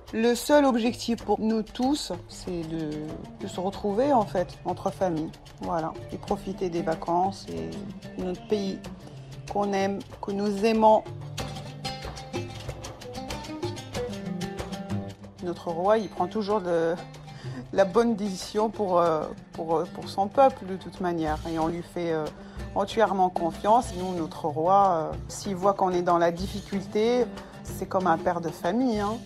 Le seul objectif pour nous tous, c'est de se retrouver en fait, entre familles. Voilà, et profiter des vacances et de notre pays qu'on aime, que nous aimons. Notre roi, il prend toujours la bonne décision pour son peuple de toute manière. Et on lui fait entièrement confiance. Nous, notre roi, s'il voit qu'on est dans la difficulté, c'est comme un père de famille, hein.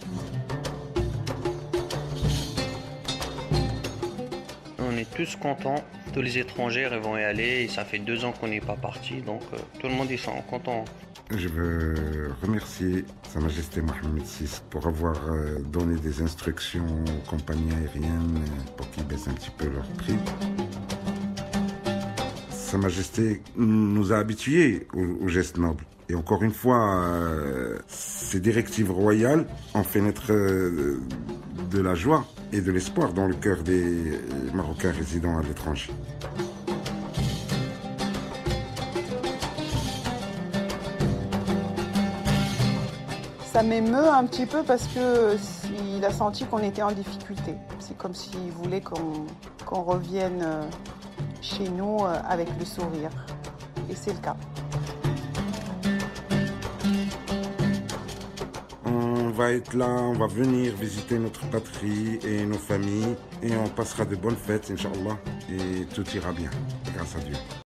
On est tous contents, tous les étrangers vont y aller, et ça fait 2 ans qu'on n'est pas parti, donc tout le monde ils sont contents. Je veux remercier Sa Majesté Mohamed VI pour avoir donné des instructions aux compagnies aériennes pour qu'ils baissent un petit peu leur prix. Sa Majesté nous a habitués aux gestes nobles. Et encore une fois, ces directives royales ont fait naître de la joie et de l'espoir dans le cœur des Marocains résidant à l'étranger. Ça m'émeut un petit peu parce qu'il a senti qu'on était en difficulté. C'est comme s'il voulait qu'on revienne chez nous avec le sourire. Et c'est le cas. On va être là, on va venir visiter notre patrie et nos familles et on passera de bonnes fêtes, Inch'Allah, et tout ira bien, grâce à Dieu.